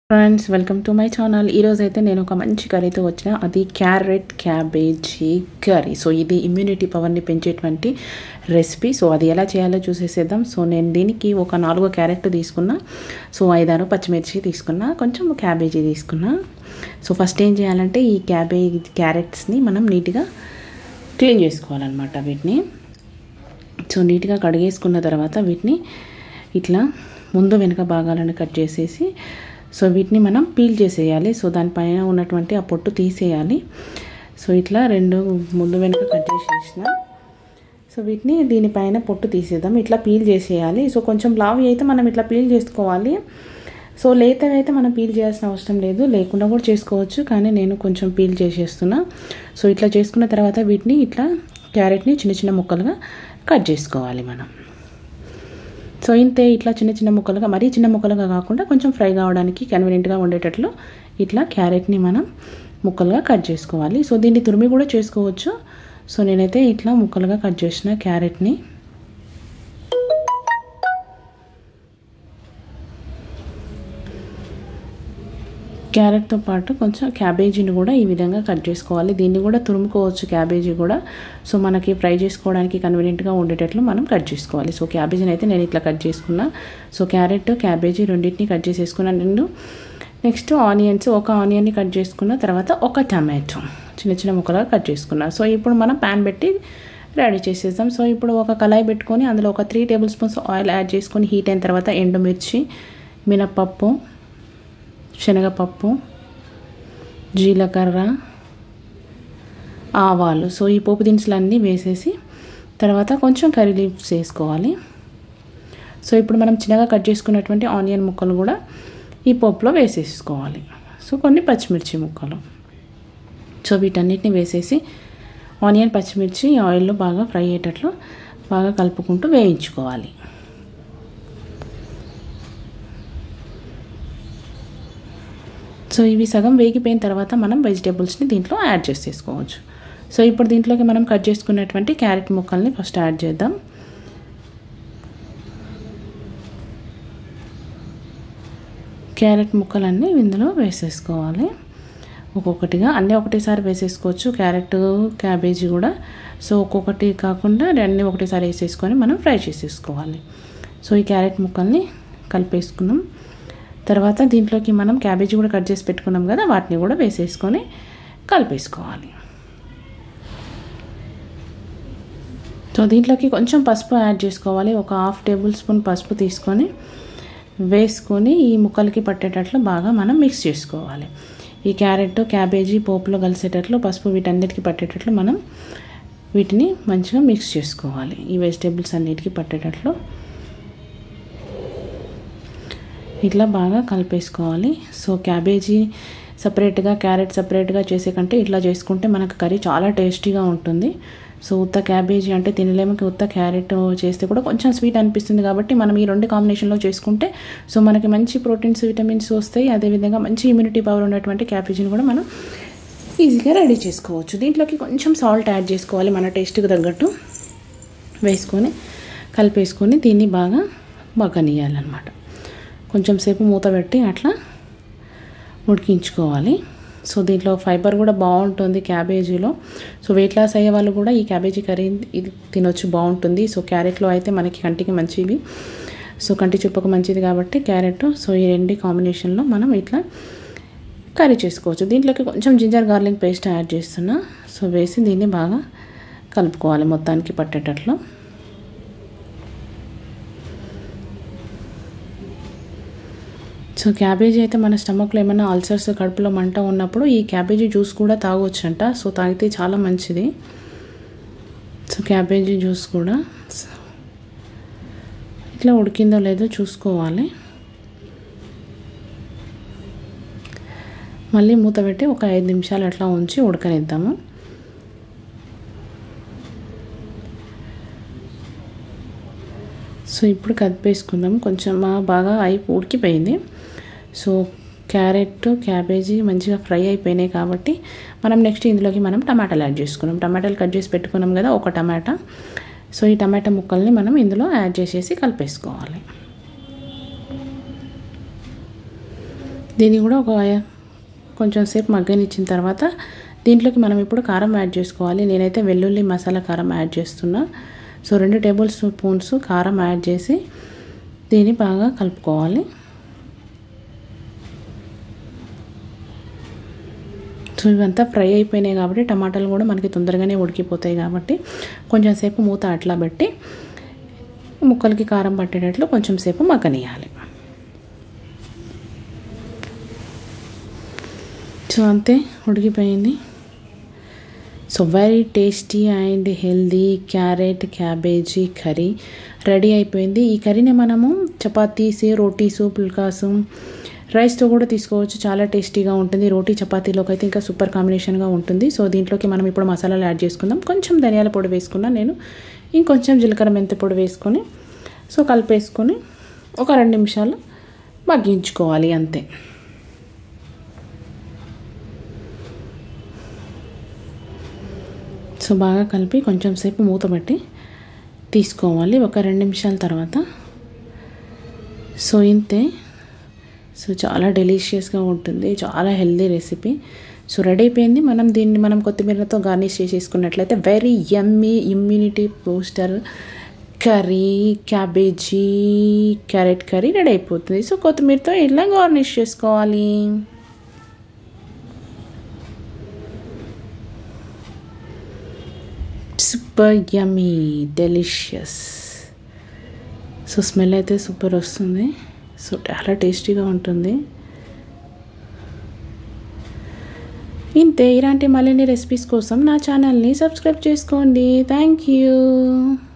Friends welcome to my channel. ఈరోజు అయితే నేను ఒక మంచి కర్రీతో వచ్చిన, అది క్యారెట్ క్యాబేజీ కర్రీ. సో ఇది ఇమ్యూనిటీ పవర్ని పెంచేటువంటి రెసిపీ. సో అది ఎలా చేయాలో చూసేసేద్దాం. సో నేను దీనికి ఒక 4 క్యారెట్ తీసుకున్నా, సో 5-6 పచ్చిమిర్చి తీసుకున్నా, కొంచెం క్యాబేజీ తీసుకున్నా. సో ఫస్ట్ ఏం చేయాలంటే ఈ క్యారెట్స్ని మనం నీట్గా క్లీన్ చేసుకోవాలన్నమాట. వీటిని సో నీట్గా కడిగేసుకున్న తర్వాత వీటిని ఇట్లా ముందు వెనుక భాగాలను కట్ చేసేసి సో వీటిని మనం పీల్ చేసేయాలి. సో దానిపైన ఉన్నటువంటి ఆ పొట్టు తీసేయాలి. సో ఇట్లా 2 ముందు వెనుక కట్ చేసేసిన సో వీటిని దీనిపైన పొట్టు తీసేద్దాం. ఇట్లా పీల్ చేసేయాలి. సో కొంచెం లావి అయితే మనం ఇట్లా పీల్ చేసుకోవాలి. సో లేతవి అయితే మనం పీల్ చేయాల్సిన అవసరం లేదు, లేకుండా కూడా చేసుకోవచ్చు, కానీ నేను కొంచెం పీల్ చేసేస్తున్నా. సో ఇట్లా చేసుకున్న తర్వాత వీటిని ఇట్లా క్యారెట్ని చిన్న చిన్న ముక్కలుగా కట్ చేసుకోవాలి మనం. సో ఇంతే, ఇట్లా చిన్న చిన్న ముక్కలుగా, మరీ చిన్న ముక్కలుగా కాకుండా కొంచెం ఫ్రై కావడానికి కన్వీనియంట్గా ఉండేటట్లు ఇట్లా క్యారెట్ని మనం ముక్కలుగా కట్ చేసుకోవాలి. సో దీన్ని తురిమి కూడా చేసుకోవచ్చు. సో నేనైతే ఇట్లా ముక్కలుగా కట్ చేసిన క్యారెట్ని క్యారెట్తో పాటు కొంచెం క్యాబేజీని కూడా ఈ విధంగా కట్ చేసుకోవాలి. దీన్ని కూడా తురుముకోవచ్చు క్యాబేజీ కూడా. సో మనకి ఫ్రై చేసుకోవడానికి కన్వీనియంట్గా ఉండేటట్లు మనం కట్ చేసుకోవాలి. సో క్యాబేజీని అయితే నేను ఇట్లా కట్ చేసుకున్నా. సో క్యారెట్ క్యాబేజీ రెండింటిని కట్ చేసేసుకున్నాను నేను. నెక్స్ట్ ఆనియన్స్, ఒక ఆనియన్ని కట్ చేసుకున్న తర్వాత ఒక టమాటో చిన్న చిన్న ముక్కలుగా కట్ చేసుకున్నా. సో ఇప్పుడు మనం ప్యాన్ పెట్టి రెడీ చేసేద్దాం. సో ఇప్పుడు ఒక కళాయి పెట్టుకొని అందులో ఒక 3 టేబుల్ స్పూన్స్ ఆయిల్ యాడ్ చేసుకొని హీట్ అయిన తర్వాత ఎండుమిర్చి, మినపప్పు, శనగపప్పు, జీలకర్ర, ఆవాలు, సో ఈ పోపు దినుసులన్నీ వేసేసి తర్వాత కొంచెం కర్రీ లీవ్స్ వేసుకోవాలి. సో ఇప్పుడు మనం చిన్నగా కట్ చేసుకున్నటువంటి ఆనియన్ ముక్కలు కూడా ఈ పోపులో వేసేసుకోవాలి. సో కొన్ని పచ్చిమిర్చి ముక్కలు, సో వీటన్నిటిని వేసేసి ఆనియన్ పచ్చిమిర్చి ఆయిల్లో బాగా ఫ్రై అయ్యేటట్లు బాగా కలుపుకుంటూ వేయించుకోవాలి. సో ఇవి సగం వేగిపోయిన తర్వాత మనం వెజిటేబుల్స్ని దీంట్లో యాడ్ చేసేసుకోవచ్చు. సో ఇప్పుడు దీంట్లోకి మనం కట్ చేసుకున్నటువంటి క్యారెట్ ముక్కల్ని ఫస్ట్ యాడ్ చేద్దాం. క్యారెట్ ముక్కలన్నీ ఇందులో వేసేసుకోవాలి ఒక్కొక్కటిగా. అన్నీ ఒకటేసారి వేసేసుకోవచ్చు, క్యారెట్ క్యాబేజీ కూడా. సో ఒక్కొక్కటి కాకుండా అన్నీ ఒకటేసారి వేసేసుకొని మనం ఫ్రై చేసేసుకోవాలి. సో ఈ క్యారెట్ ముక్కల్ని కలిపేసుకున్నాం. తర్వాత దీంట్లోకి మనం క్యాబేజీ కూడా కట్ చేసి పెట్టుకున్నాం కదా, వాటిని కూడా వేసేసుకొని కలిపేసుకోవాలి. సో దీంట్లోకి కొంచెం పసుపు యాడ్ చేసుకోవాలి. ఒక 1/2 టేబుల్ స్పూన్ పసుపు తీసుకొని వేసుకొని ఈ ముక్కలకి పట్టేటట్లు బాగా మనం మిక్స్ చేసుకోవాలి. ఈ క్యారెట్ క్యాబేజీ పోపులో కలిసేటట్లు పసుపు వీటన్నిటికీ పట్టేటట్లు మనం వీటిని మంచిగా మిక్స్ చేసుకోవాలి. ఈ వెజిటేబుల్స్ అన్నిటికీ పట్టేటట్లు ఇట్లా బాగా కలిపేసుకోవాలి. సో క్యాబేజీ సపరేట్గా, క్యారెట్ సపరేట్గా చేసే కంటే ఇట్లా చేసుకుంటే మనకు కర్రీ చాలా టేస్టీగా ఉంటుంది. సో ఉత్త క్యాబేజీ అంటే తినలేము, ఉత్త క్యారెట్ చేస్తే కూడా కొంచెం స్వీట్ అనిపిస్తుంది. కాబట్టి మనం ఈ 2 కాంబినేషన్లో చేసుకుంటే సో మనకి మంచి ప్రోటీన్స్, విటమిన్స్ వస్తాయి. అదేవిధంగా మంచి ఇమ్యూనిటీ పవర్ ఉన్నటువంటి క్యాబేజీని కూడా మనం ఈజీగా రెడీ చేసుకోవచ్చు. దీంట్లోకి కొంచెం సాల్ట్ యాడ్ చేసుకోవాలి, మన టేస్ట్కి తగ్గట్టు వేసుకొని కలిపేసుకొని దీన్ని బాగా మగ్గనియాలన్నమాట. కొంచెం సేపు మూత పెట్టి అట్లా ఉడికించుకోవాలి. సో దీంట్లో ఫైబర్ కూడా బాగుంటుంది క్యాబేజీలో. సో వెయిట్ లాస్ అయ్యే వాళ్ళు కూడా ఈ క్యాబేజీ కర్రీ ఇది తినొచ్చు, బాగుంటుంది. సో క్యారెట్లో అయితే మనకి కంటికి మంచివి, సో కంటి చూపుకు మంచిది కాబట్టి క్యారెట్. సో ఈ 2 కాంబినేషన్లో మనం ఇట్లా కర్రీ చేసుకోవచ్చు. దీంట్లోకి కొంచెం జింజర్ గార్లిక్ పేస్ట్ యాడ్ చేస్తున్నా. సో వేసి దీన్ని బాగా కలుపుకోవాలి మొత్తానికి పట్టేటట్లు. సో క్యాబేజీ అయితే మన స్టమక్లో ఏమైనా అల్సర్స్, కడుపులో మంట ఉన్నప్పుడు ఈ క్యాబేజీ జ్యూస్ కూడా తాగొచ్చంట. సో తాగితే చాలా మంచిది. సో క్యాబేజీ జ్యూస్ కూడా ఇట్లా ఉడికిందో లేదో చూసుకోవాలి. మళ్ళీ మూత పెట్టి ఒక 5 నిమిషాలు అట్లా ఉంచి ఉడకనిద్దాము. సో ఇప్పుడు కదిపేసుకుందాం. కొంచెం బాగా ఉడికిపోయింది. సో క్యారెట్ క్యాబేజీ మంచిగా ఫ్రై అయిపోయినాయి కాబట్టి మనం నెక్స్ట్ ఇందులోకి మనం టమాటాలు యాడ్ చేసుకున్నాం. టమాటాలు కట్ చేసి పెట్టుకున్నాం కదా, ఒక టమాటా. సో ఈ టమాటా ముక్కల్ని మనం ఇందులో యాడ్ చేసేసి కలిపేసుకోవాలి. దీన్ని కూడా కొంచెం సేపు మగ్గనిచ్చిన తర్వాత దీంట్లోకి మనం ఇప్పుడు కారం యాడ్ చేసుకోవాలి. నేనైతే వెల్లుల్లి మసాలా కారం యాడ్ చేస్తున్నా. సో 2 టేబుల్ స్పూన్స్ కారం యాడ్ చేసి దీన్ని బాగా కలుపుకోవాలి. సో ఇవంతా ఫ్రై అయిపోయినాయి కాబట్టి టమాటాలు కూడా మనకి తొందరగానే ఉడికిపోతాయి కాబట్టి కొంచెం సేపు మూత అట్లా పెట్టి ముక్కలకి కారం పట్టేటట్లు కొంచెం సేపు మగ్గనియాలి. సో అంతే, ఉడికిపోయింది. So very tasty and healthy carrot cabbage curry ready అయిపోయింది. ఈ కర్రీని మనము చపాతీస్, రోటీసు, పుల్కాసు, రైస్తో కూడా తీసుకోవచ్చు. చాలా టేస్టీగా ఉంటుంది. రోటీ చపాతీలోకి అయితే ఇంకా సూపర్ కాంబినేషన్గా ఉంటుంది. సో దీంట్లోకి మనం ఇప్పుడు మసాలాలు యాడ్ చేసుకుందాం. కొంచెం ధనియాల పొడి వేసుకున్నాను నేను, ఇంకొంచెం జీలకర్ర మెంతి పొడి వేసుకొని సో కలిపేసుకొని ఒక 2 నిమిషాలు మగ్గించుకోవాలి అంతే. సో బాగా కలిపి కొంచెం సేపు మూత పెట్టి తీసుకోవాలి ఒక 2 నిమిషాల తర్వాత. సో ఇంతే. సో చాలా డెలిషియస్గా ఉంటుంది, చాలా హెల్దీ రెసిపీ. సో రెడీ అయిపోయింది. దీన్ని మనం కొత్తిమీరతో గార్నిష్ చేసేసుకున్నట్లయితే very yummy immunity booster curry cabbage carrot curry ready అయిపోతుంది. సో కొత్తిమీరతో ఇలా గార్నిష్ చేసుకోవాలి. Super yummy delicious. So smell అయితే సూపర్ వస్తుంది. సో చాలా టేస్టీగా ఉంటుంది. ఇంతే. ఇలాంటి మరిన్ని రెసిపీస్ కోసం నా ఛానల్ని సబ్స్క్రైబ్ చేసుకోండి. Thank you.